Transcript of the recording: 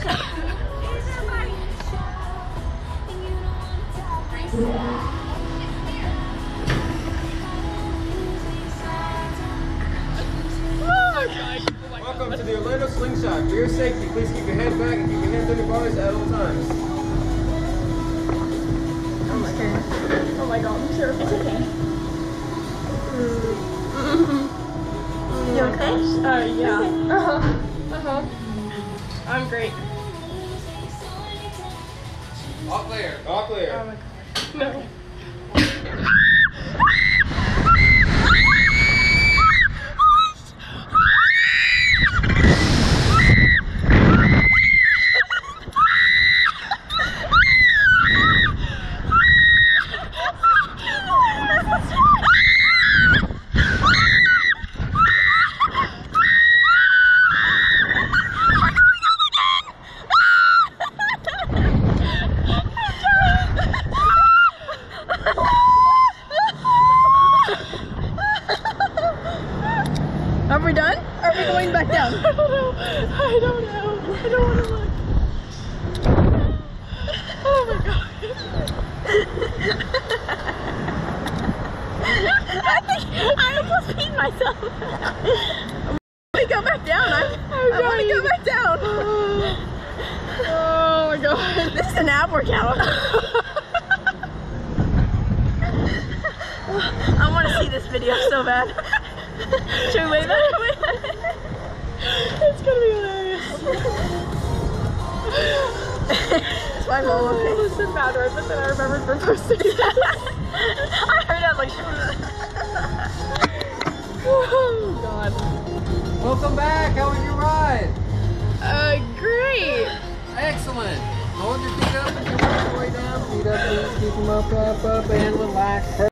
Welcome to the Orlando Slingshot. For your safety, please keep your head back and keep your hands on your bodies at all times. I'm scared. Oh my god, I'm sure it's okay. You okay? Yeah. I'm great. All clear. All clear. Oh my god. No. Are we done? Are we going back down? I don't know. I don't want to look. Oh my god. I almost peed myself. I want to go back down. I want to go back down. Oh my god. This is an ab workout. I want to see this video so bad. Should we wave at it? It's gonna be hilarious. It's my mom, okay? This is bad word, but then I remembered for posting it. I heard that like Oh god. Welcome back. How was your ride? Great. Excellent. Hold your feet up and work your way down. Feet up, please. Keep them up, and relax.